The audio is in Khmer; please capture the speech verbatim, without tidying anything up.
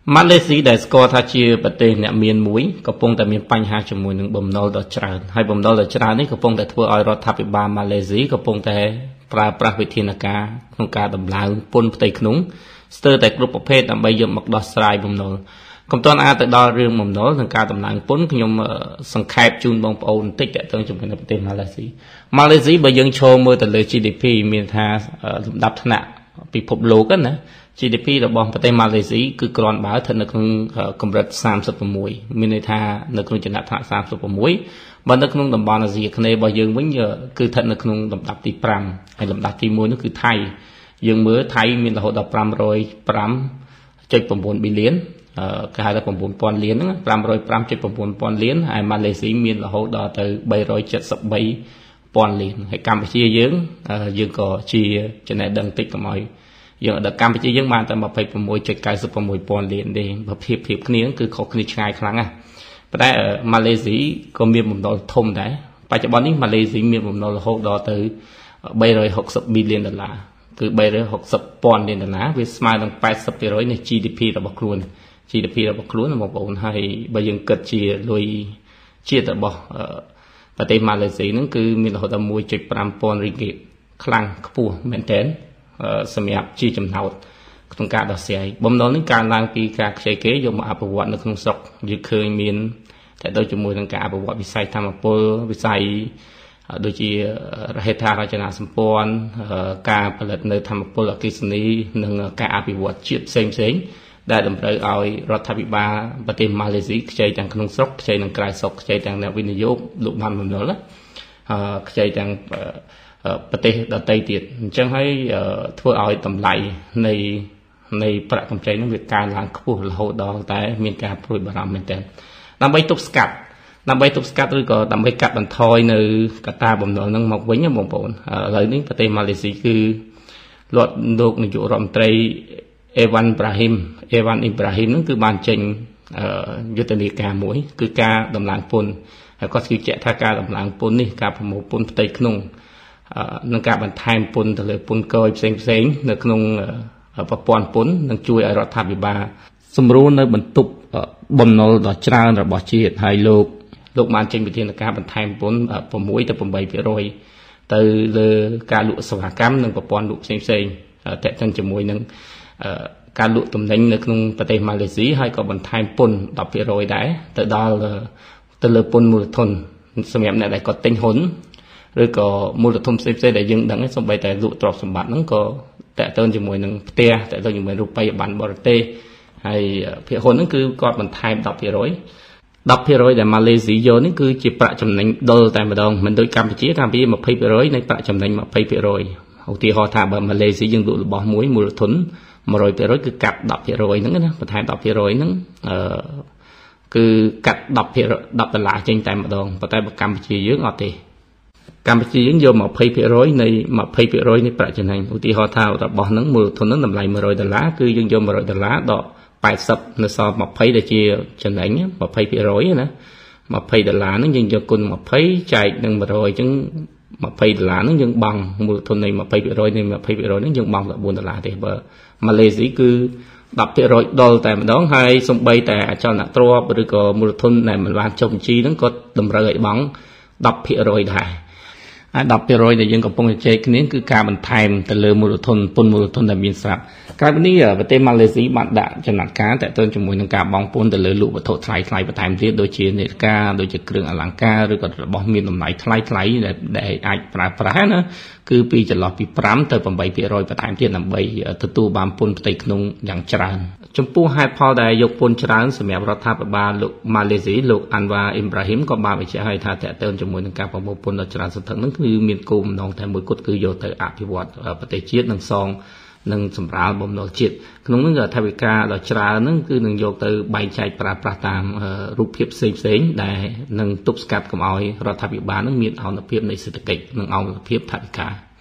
ម៉ាឡេស៊ីដែលស្គាល់ថាជាប្រទេសអ្នកមានមួយកំពុងតែមានបញ្ហាជាមួយនឹងបំណុលដ៏ច្រើនហើយបំណុលដ៏ច្រើននេះកំពុងតែធ្វើឲ្យរដ្ឋាភិបាលម៉ាឡេស៊ីកំពុងតែប្រើប្រាស់វិធានការក្នុងការដំឡើងពន្ធផ្ទៃក្នុងស្ទើរតែគ្រប់ប្រភេទដើម្បីយកមកដោះស្រាយបំណុលកំទាន់អាចទៅដល់រឿងបំណុលនិងការដំឡើងពន្ធខ្ញុំសង្ខេបជូនបងប្អូនបន្តិចតទៅជាមួយនឹងប្រទេសម៉ាឡេស៊ីម៉ាឡេស៊ីបើយើងឈរមើលទៅលើ ជី ឌី ភី មានថាលំដាប់ថ្នាក់ពិភពលោកណា ជី ឌី ភី របស់ប្រទេសម៉ាឡេស៊ីគឺគ្រាន់បើស្ថិតនៅក្នុងកម្រិតសាមសិប៦មានន័យថានៅក្នុងចំណាត់ថ្នាក់សាមសិប៦បើនៅក្នុងតំបន់អាស៊ីអាគ្នេយ៍របស់យើងវិញគឺស្ថិតនៅក្នុងលំដាប់ទីប្រាំហើយលំដាប់ទីមួយនោះគឺថៃយើងមើលថៃមានរហូតដល់ប្រាំរយប្រាំចុច៩ ប៊ីលៀនគេហៅថា៩ពាន់លានហ្នឹងប្រាំរយប្រាំចុច៩ពាន់លានហើយម៉ាឡេស៊ីមានរហូតដល់ទៅបីរយចិតសិបបីពាន់លានហើយកម្ពុជាយើងយើងក៏ជាចំណេះដឹងតិចកុំឲ្យយើងដល់កម្ពុជាយើងបានតែម្ភៃ៦ចុច៩៦ពាន់លានទេបើភាពភាពគ្នាគឺខុសគ្នាឆ្ងាយខ្លាំងណាស់ប៉ុន្តែម៉ាឡេស៊ីក៏មានបំណុលធំដែរបច្ចុប្បន្ននេះម៉ាឡេស៊ីមានបំណុលរហូតដល់ទៅបីរយហុកសិប ប៊ីលៀនដុល្លារគឺបីរយហុកសិបពាន់លានដុល្លារវាស្មើនឹងแปดสิบเปอร์เซ็นต์ នៃ ជី ឌី ភី របស់ខ្លួន ជី ឌី ភី របស់ខ្លួនបងប្អូនហើយបើយើងគិតជាលុយជាតិរបស់ប្រទេសម៉ាឡេស៊ីហ្នឹងគឺមានរហូតដល់មួយចុចប្រាំពាន់រីងហ្គីតខ្លាំងខ្ពស់មែនទែនសម្រាប់ជាចំណោទក្នុងការដោះស្រាយបំណុលនេះកើនឡើងពីការខ្ចីគេយកមកអភិវឌ្ឍនៅក្នុងស្រុកយើងឃើញមានតែដូចជាមួយនឹងការអភិវឌ្ឍវិស័យធម្មពលវិស័យដូចជាហេដ្ឋារចនាសម្ព័ន្ធការផលិតនៅធម្មពលអគ្គិសនីនិងការអភិវឌ្ឍជាតិផ្សេងផ្សេងដែលតម្រូវឲ្យរដ្ឋាភិបាលប្រទេសម៉ាឡេស៊ីខ្ចីទាំងក្នុងស្រុកខ្ចីទាំងក្រៅស្រុកខ្ចីទាំងអ្នកវិនិយោគលោកបានបំណុលខ្ចីទាំងប្រទេសដទៃទៀតអញ្ចឹងហើយធ្វើឲ្យតម្លៃនៃនៃប្រាក់កម្ចីនោះវាកើនឡើងខ្ពស់រហូតដល់តែមានការព្រួយបារម្ភមែនទែនដើម្បីទប់ស្កាត់ដើម្បីទប់ស្កាត់ឬក៏ដើម្បីកាត់បន្ថយនៅកត្តាបំណុលហ្នឹងមកវិញបងប្អូនឥឡូវនេះប្រទេសម៉ាឡេស៊ីគឺរដ្ឋលោកនាយករដ្ឋមន្ត្រីអេវ៉ាន់ប្រាហ៊ីមអេវ៉ាន់អ៊ីប្រាហ៊ីមហ្នឹងគឺបានចេញយុទ្ធនាការមួយគឺការដំឡើងពន្ធហើយគាត់ជឿជាក់ថាការដំឡើងពន្ធនេះការប្រមូលពន្ធផ្ទៃក្នុងនឹងការបន្ថែមពន្ធទៅលើពន្ធគយផ្សេងផ្សេងនៅក្នុងប្រព័ន្ធពន្ធនឹងជួយឲ្យរដ្ឋាភិបាលសម្រួលនៅបន្ទប់បំណុលដ៏ច្រើនរបស់ជាតិហើយលោកលោកបានចេញវិធានការបន្ថែមពន្ធ៦ទៅ៨ភាគរយទៅលើការលក់សេវាកម្មនិងប្រព័ន្ធលក់ផ្សេងផ្សេងតេតិនជាមួយនឹងការលក់ទំនិញនៅក្នុងប្រទេសម៉ាឡេស៊ីហើយក៏បន្ថែមពន្ធដប់ភាគរយដែរទៅដល់ទៅលើពន្ធមូលធនសម្រាប់អ្នកដែលគាត់ទិញហ៊ុនឬក៏មូលធនផ្សេងផ្សេងដែលយើងដឹងហ្នឹងសូម្បីតែលក់ទ្រព្យសម្បត្តិហ្នឹងក៏តេតិនជាមួយនឹងផ្ទះតេតិនជាមួយរូបិយប័ណ្ណបរទេសហើយភាគហ៊ុនហ្នឹងគឺគាត់បន្ថែមដប់ភាគរយដប់ភាគរយដែលម៉ាឡេស៊ីយកនេះគឺជាប្រាក់ចំណេញដុលតែម្ដងមិនដូចកម្ពុជាកម្ពុជាยี่สิบភាគរយនៃប្រាក់ចំណេញยี่สิบភាគរយឧទាហរណ៍ថាបើម៉ាឡេស៊ីយើងលក់របស់មួយមូលធនmột trămភាគរយគឺកាត់ដប់ភាគរយហ្នឹងណាបន្ថែមដប់ភាគរយហ្នឹងអឺគឺកាត់ដប់ភាគរយដប់ដុល្លារចេញតែម្ដងប៉ុន្តែបើកម្ពុជាយើងអត់ទេកម្ពុជាយើងយកยี่สิบភាគរយនៃยี่สิบភាគរយនៃប្រាក់ចំណេញឧទាហរណ៍ថារបស់ហ្នឹងមូលធនហ្នឹងតម្លៃmột trămដុល្លារគឺយើងយកmột trămដុល្លារដកแปดสิบនៅសល់ยี่สิบដែលជាចំណេញยี่สิบភាគរយណាยี่สิบដុល្លារហ្នឹងយើងយកគុណยี่สิบចែកនឹងmột trămអញ្ចឹងยี่สิบដុល្លារហ្នឹងយើងបង់មូលធននៃยี่สิบភាគរយនៃยี่สิบភាគរយហ្នឹងយើងបង់តែbốnដុល្លារទេបើម៉ាឡេស៊ីគឺដប់ភាគរយដុលតែម្ដងហើយសំបីតែអចលនទ្រព្យឬក៏មូលធនដែលមិនបានចុះបញ្ជីហ្នឹងក៏តម្រូវឲ្យបង់ដប់ភាគរយដែរហើយដប់ភាគរយដែលយើងកំពុងជជែកគ្នាគឺការបន្ថែមទៅលើមូលធនពន្ធមូលធនដែលមានស្រាប់ក្រៅពីនេះប្រទេសម៉ាឡេស៊ីបានដាក់ចំណាត់ការតទៅជាមួយនឹងការបង់ពន្ធទៅលើលក់វត្ថុថ្លៃថ្លៃបន្ថែមទៀតដូចជានាឡិកាដូចជាគ្រឿងអលង្ការឬក៏របស់មានតម្លៃថ្លៃថ្លៃដែលអាចប្រើប្រាស់ណាគឺពីចន្លោះពីfiveទៅeightភាគរយបន្ថែមទៀតដើម្បីទទួលបានពន្ធផ្ទៃក្នុងយ៉ាងច្រើនចំពោះហេតុផលដែលយកពន្ធច្រើនសម្រាប់រដ្ឋាភិបាលលោកម៉ាឡេស៊ីលោកអាន់វ៉ាអ៊ីមប្រាហ៊ីមក៏បានបញ្ជាក់ឲ្យថាតទៅជាមួយនឹងការប្រមូលពន្ធដ៏ច្រើនសន្ធឹកហ្នឹងគឺមានគោលបំណងតែមួយគត់គឺយកទៅអភិវឌ្ឍប្រទេសជាតិនិងសងនិងសម្រាលបំណុលជាតិក្នុងនោះថវិកាដ៏ច្រើនហ្នឹងគឺនឹងយកទៅបែងចែកប្រើប្រាស់តាមរូបភាពផ្សេងផ្សេងដែលនឹងទប់ស្កាត់កុំឲ្យរដ្ឋាភិបាលហ្នឹងមានអនុភាពនៃសេដ្ឋកិច្ចនិងអនុភាពថវិកា